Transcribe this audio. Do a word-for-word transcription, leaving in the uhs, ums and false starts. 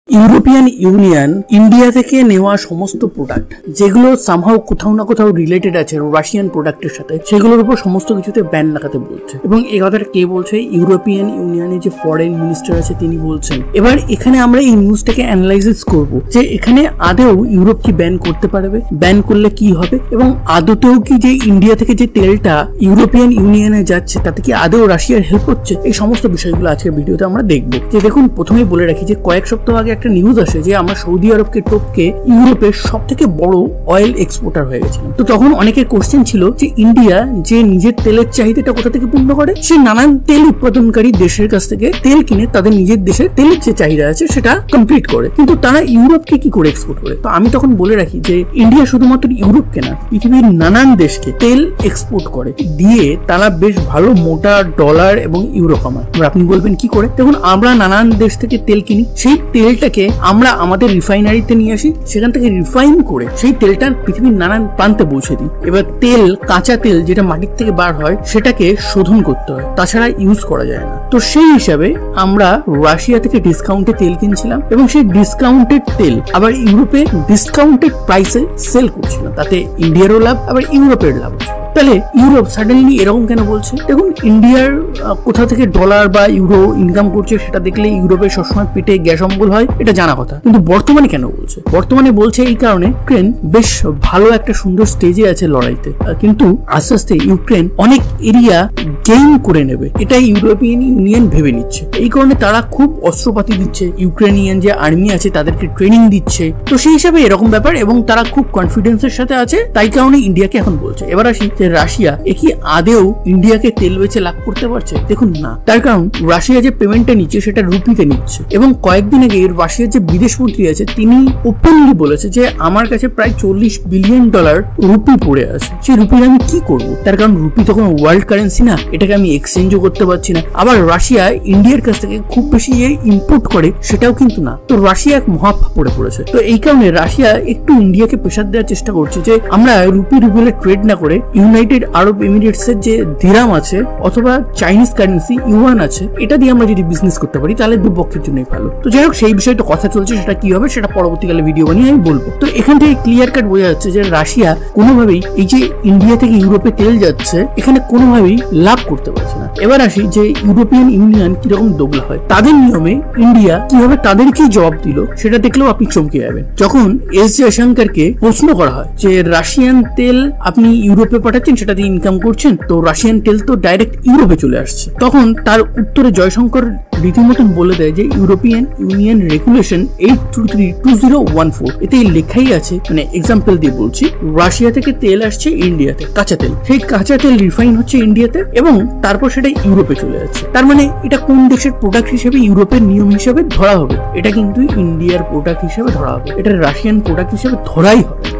European union India থেকে নেওয়া সমস্ত প্রোডাক্ট যেগুলো সামহাও কোথাও না কোথাও রিলেটেড আছে রাশিয়ান প্রোডাক্টের সাথে, সেগুলোর উপর সমস্ত কিছুতে ব্যান লাগাতে বলছে। এবং এই কথাটা কে বলছে? ইউরোপিয়ান ইউনিয়নের যে ফরেন মিনিস্টার আছে তিনি বলছেন। এবার এখানে আমরা এই নিউজটাকে অ্যানালাইসিস করব যে এখানে আদৌ ইউরোপ কি ব্যান করতে পারবে, ব্যান করলে কি হবে, এবং আদতেও কি যে ইন্ডিয়া থেকে যে তেলটা ইউরোপিয়ান ইউনিয়নে যাচ্ছে তাতে কি আদৌ রাশিয়ার হেল্প হচ্ছে। এই সমস্ত বিষয়গুলো আজকের ভিডিওতে আমরা দেখবো। যে দেখুন, প্রথমেই বলে রাখি যে কয়েক সপ্তাহ আগে একটা নিউজ আসে যে আমরা সৌদি আরবকে টপকে ইউরোপের সব থেকে বড় অয়েল এক্সপোর্টার হয়ে গেছিলাম। তো তখন অনেকের কোশ্চেন ছিল যে ইন্ডিয়া যে নিজের তেলের চাহিদাটা কোথা থেকে পূর্ণ করে? সে নানান তেল উৎপাদনকারী দেশের কাছ থেকে তেল কিনে তাদের নিজের দেশের তেলের যে চাহিদা আছে সেটা কমপ্লিট করে, কিন্তু তারা ইউরোপকে কি করে এক্সপোর্ট করে? তো আমি তখন বলে রাখি যে ইন্ডিয়া শুধুমাত্র ইউরোপকে না, পৃথিবীর নানান দেশকে তেল এক্সপোর্ট করে, দিয়ে তারা বেশ ভালো মোটা ডলার এবং ইউরো কামায়। আপনি বলবেন কি করে? দেখুন, আমরা নানান দেশ থেকে তেল কিনি, সেই তেলটাকে আমরা আমাদের রিফাইনারিতে নিয়ে আসি, সেখান থেকে রিফাইন করে সেই তেলটা পৃথিবীর নানান প্রান্তে পৌঁছে দিই। এবার তেল, কাঁচা তেল যেটা মাটির থেকে বার হয় সেটাকে শোধন করতে হয়, তাছাড়া ইউজ করা যায় না। তো সেই হিসাবে আমরা রাশিয়া থেকে ডিসকাউন্টে তেল কিনছিলাম এবং সেই ডিসকাউন্টেড তেল আবার ইউরোপে ডিসকাউন্টেড প্রাইসে সেল করছিলাম, তাতে ইন্ডিয়ারও লাভ আবার ইউরোপের লাভ। তাহলে ইউরোপ সাডেনলি এরকম কেন বলছে? দেখুন, ইন্ডিয়ার কোথা থেকে ডলার বা ইউরো ইনকাম করছে সেটা দেখলে ইউরোপের সবসময় পেটে গ্যাস অম্বল হয়, এটা জানা কথা। কিন্তু বর্তমানে কেন বলছে? বর্তমানে বলছে এই কারণে ইউক্রেন বেশ ভালো একটা সুন্দর স্টেজে আছে লড়াইতে, কিন্তু আস্তে আস্তে ইউক্রেন অনেক এরিয়া গেইন করে নেবে, এটাই ইউরোপিয়ান ইউনিয়ন ভেবে নিচ্ছে। এই কারণে তারা খুব অস্ত্রপাতি দিচ্ছে, ইউক্রেনিয়ান যে আর্মি আছে তাদেরকে ট্রেনিং দিচ্ছে। তো সেই হিসাবে এরকম ব্যাপার, এবং তারা খুব কনফিডেন্সের সাথে আছে, তাই কারণে ইন্ডিয়াকে এখন বলছে। এবার আসি যে রাশিয়া এ কি আদেও ইন্ডিয়াকে তেল বেচে লাভ করতে পারছে? দেখুন না, তার কারণ রাশিয়া যে পেমেন্টটা নিচ্ছে সেটা রুপিতে নিচ্ছে, এবং কয়েকদিন আগে রাশিয়ার যে বিদেশ মন্ত্রী আছে তিনি ওপেনলি বলেছে যে আমার কাছে প্রায় চল্লিশ বিলিয়ন ডলার রুপি পড়ে আছে, সেই রুপির আমি কি করব? তার কারণ রুপি তখন ওয়ার্ল্ড কারেন্সি না, এটাকে আমি এক্সচেঞ্জও করতে পারছি না। আবার রাশিয়া ইন্ডিয়ার কাছ থেকে খুব বেশি যে ইম্পোর্ট করে সেটাও কিন্তু না। তো রাশিয়া এক মহা পড়ে পড়েছে। তো এই কারণে রাশিয়া একটু ইন্ডিয়াকে প্রেসার দেওয়ার চেষ্টা করছে যে আমরা রুপি রুবেলে ট্রেড না করে ইউনাইটেড আরব এমিরেটস এর যে দিরাম আছে অথবা চাইনিজ কারেন্সি ইউয়ান আছে, এটা দিয়ে আমরা যদি বিজনেস করতে পারি তাহলে দুপক্ষের জন্যই ভালো। তো যাই হোক, সেই বিষয়টা কথা চলছে, সেটা কি হবে সেটা পরবর্তীকালে ভিডিও বানিয়ে আমি বলবো। তো এখান থেকে ক্লিয়ার কাট বোঝা যাচ্ছে যে রাশিয়া কোনোভাবেই এই যে ইন্ডিয়া থেকে ইউরোপে তেল যাচ্ছে এখানে কোনোভাবেই লাভ করতে পারছে না। এবার আসি যে ইউরোপিয়ান ইউনিয়ন কিরকম দোগলা হয়, তাদের নিয়মে ইন্ডিয়া কিভাবে তাদেরকেই জবাব দিল সেটা দেখলেও আপনি চমকে যাবেন। যখন এস জয়শঙ্করকে প্রশ্ন করা হয় যে রাশিয়ান তেল আপনি ইউরোপে পাঠাচ্ছেন, সেটা দিয়ে ইনকাম করছেন, তো রাশিয়ান তেল তো ডাইরেক্ট ইউরোপে চলে আসছে, তখন তার উত্তরে জয়শঙ্কর রীতিমতন বলে দেয় যে European Union regulation eight two three two zero one four এতে লেখাই আছে, মানে এক্সাম্পল দিয়ে বলছি, রাশিয়া থেকে তেল আসছে ইন্ডিয়াতে, কাঁচা তেল, সেই কাঁচা তেল রিফাইন হচ্ছে ইন্ডিয়াতে এবং তারপর সেটা ইউরোপে চলে যাচ্ছে। তার মানে এটা কোন দেশের প্রোডাক্ট হিসেবে ইউরোপের নিয়ম হিসেবে ধরা হবে? এটা কিন্তু ইন্ডিয়ার প্রোডাক্ট হিসেবে ধরা হবে, এটা রাশিয়ান প্রোডাক্ট হিসেবে ধরাই হবে।